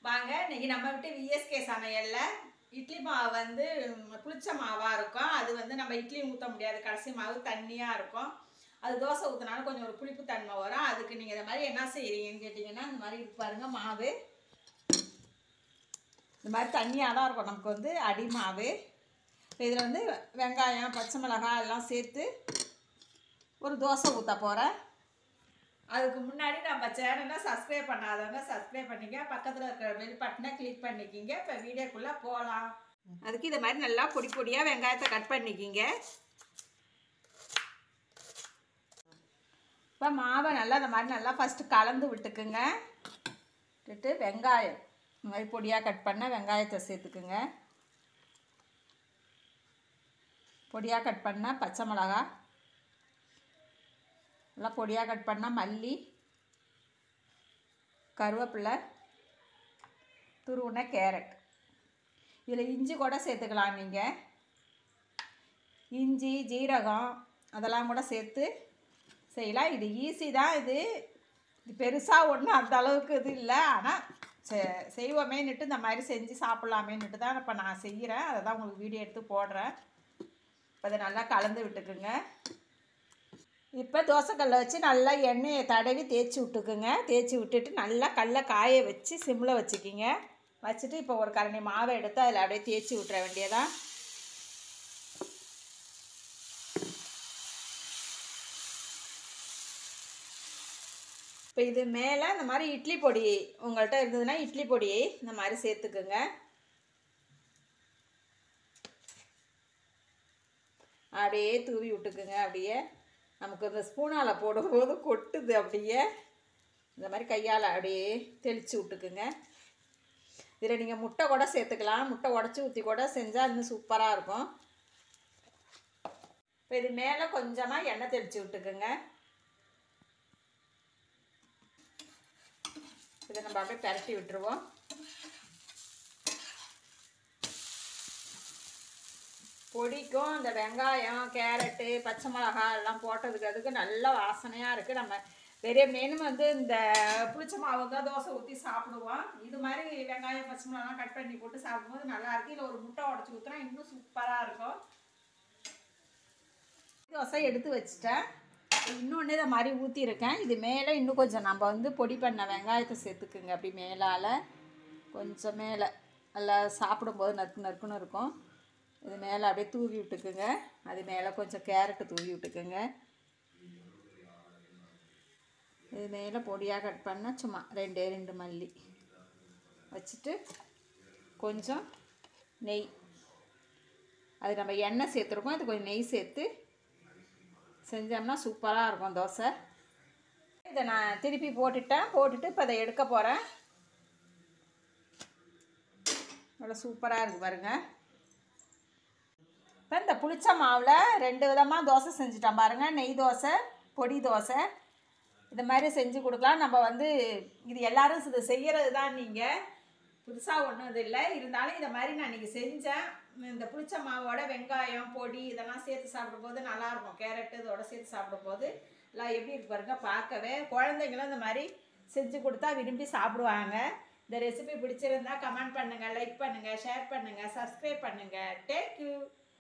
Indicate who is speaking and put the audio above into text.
Speaker 1: வாங்க இன்னைக்கு நம்ம விட்டு விஎஸ்கே சமையல்ல இட்லி மாவு வந்து புளிச்ச மாவா இருக்கும். அது வந்து நம்ம இட்லி ஊற்ற முடியாது, கடைசி மாவு தண்ணியா இருக்கும். அது தோசை ஊற்றினாலும் கொஞ்சம் ஒரு புளிப்பு தன்மை வரும். அதுக்கு நீங்கள் இந்த மாதிரி என்ன செய்கிறீங்கன்னு கேட்டிங்கன்னா, இந்த மாதிரி பாருங்க மாவு இந்த மாதிரி தண்ணியாக தான் இருக்கும். நமக்கு வந்து அடி மாவு. இதில் வந்து வெங்காயம் பச்சை மிளகாய் எல்லாம் சேர்த்து ஒரு தோசை ஊற்ற போகிறேன். அதுக்கு முன்னாடி நம்ம சேனலை சப்ஸ்கிரைப் பண்ணாதவங்க சப்ஸ்கிரைப் பண்ணிக்க, பக்கத்தில் இருக்கிற பெல் பட்டனை கிளிக் பண்ணிக்கிங்க. இப்போ வீடியோக்குள்ளே போகலாம். அதுக்கு இதை மாதிரி நல்லா பொடி பொடியாக வெங்காயத்தை கட் பண்ணிக்கிங்க. இப்போ மாவை நல்லா இந்த மாதிரி நல்லா ஃபஸ்ட்டு கலந்து விட்டுக்குங்க. விட்டுட்டு வெங்காயம் இந்த மாதிரி பொடியாக கட் பண்ண வெங்காயத்தை சேர்த்துக்குங்க. பொடியாக கட் பண்ண பச்சை மிளகா, நல்லா பொடியாக கட் பண்ணால் மல்லி, கருவேப்பிலை, துருவின கேரட். இதில் இஞ்சி கூட சேர்த்துக்கலாம். நீங்கள் இஞ்சி ஜீரகம் அதெல்லாம் கூட சேர்த்து செய்யலாம். இது ஈஸி தான். இது பெருசாக ஒன்றும் அந்த அளவுக்கு இது இல்லை. ஆனால் செய்வோமேன்னுட்டு இந்த மாதிரி செஞ்சு சாப்பிட்லாமேன்னுட்டு தான் இப்போ நான் செய்கிறேன். அதை தான் உங்களுக்கு வீடியோ எடுத்து போடுறேன். இப்போ அதை நல்லா கலந்து விட்டுக்குங்க. இப்போ தோசைக்கல்லை வச்சு நல்லா எண்ணெயை தடவி தேய்ச்சி விட்டுக்குங்க. தேய்ச்சி விட்டுட்டு நல்லா கல்லை காய வச்சு சிம்மில் வச்சுக்கிங்க. வச்சுட்டு இப்போ ஒரு கரண்டி மாவை எடுத்து அதில் அப்படியே தேய்ச்சி விட்டுற வேண்டியதான். இப்போ இது மேலே இந்த மாதிரி இட்லி பொடி உங்கள்கிட்ட இருந்ததுன்னா இட்லி பொடியை இந்த மாதிரி சேர்த்துக்குங்க. அப்படியே தூவி விட்டுக்குங்க. அப்படியே நமக்கு இந்த ஸ்பூனால் போடும்போது கொட்டுது. அப்படியே இந்த மாதிரி கையால் அப்படியே தெளித்து விட்டுக்குங்க. இதில் நீங்கள் முட்டை கூட சேர்த்துக்கலாம். முட்டை உடச்சி ஊற்றி கூட செஞ்சால் இன்னும் சூப்பராக இருக்கும். இப்போ இது மேலே கொஞ்சமாக எண்ணெய் தெளித்து விட்டுக்குங்க. இதை நம்ம அப்படியே பரட்டி விட்டுருவோம். பொடிக்கும் இந்த வெங்காயம் கேரட்டு பச்சை மிளகாய் எல்லாம் போட்டதுக்கு அதுக்கு நல்ல வாசனையாக இருக்குது. நம்ம பெரிய மெனு வந்து இந்த புளிச்ச மாவு தான் தோசை ஊற்றி சாப்பிடுவோம். இது மாதிரி வெங்காயம் பச்சை மிளகாய் கட் பண்ணி போட்டு சாப்பிடும்போது நல்லாயிருக்கு. இல்லை ஒரு முட்டை உடச்சி ஊற்றினா இன்னும் சூப்பராக இருக்கும். தோசை எடுத்து வச்சுட்டேன். இன்னொன்று இதை மாதிரி ஊற்றிருக்கேன். இது மேலே இன்னும் கொஞ்சம் நம்ம வந்து பொடி பண்ண வெங்காயத்தை சேர்த்துக்குங்க. அப்படி மேலால் கொஞ்சம் மேலே நல்லா சாப்பிடும்போது நறுக்கு நறுக்குன்னு இருக்கும். இது மேலே அப்படியே தூவி விட்டுக்குங்க. அது மேலே கொஞ்சம் கேரட்டு தூவி விட்டுக்குங்க. இது மேலே பொடியாக கட் பண்ண சும்மா ரெண்டு மல்லி வச்சுட்டு கொஞ்சம் நெய், அது நம்ம எண்ணெய் சேர்த்துருக்கோம். அது கொஞ்சம் நெய் சேர்த்து செஞ்சோம்னா சூப்பராக இருக்கும் தோசை. இதை நான் திருப்பி போட்டுட்டு இப்போ அதை எடுக்க போகிறேன். நல்லா சூப்பராக இருக்குது பாருங்கள். இப்போ இந்த புளிச்ச மாவில் 2 விதமாக தோசை செஞ்சுட்டோம் பாருங்கள். நெய் தோசை, பொடி தோசை. இது மாதிரி செஞ்சு கொடுக்கலாம். நம்ம வந்து இது எல்லோரும் இது செய்கிறது தான். நீங்கள் புதுசாக ஒன்றும் இது இல்லை. இருந்தாலும் இதை மாதிரி நான் இன்றைக்கி செஞ்சேன். இந்த புளிச்ச மாவோட வெங்காயம் பொடி இதெல்லாம் சேர்த்து சாப்பிடும்போது நல்லாயிருக்கும். கேரட்டு இதோட சேர்த்து சாப்பிடும்போது எல்லாம் எப்படி இருக்கு பாருங்கள். பார்க்கவே குழந்தைங்களும் இந்த மாதிரி செஞ்சு கொடுத்தா விரும்பி சாப்பிடுவாங்க. இந்த ரெசிபி பிடிச்சிருந்தா கமெண்ட் பண்ணுங்கள், லைக் பண்ணுங்கள், ஷேர் பண்ணுங்கள், சப்ஸ்கிரைப் பண்ணுங்கள். தேங்க்யூ.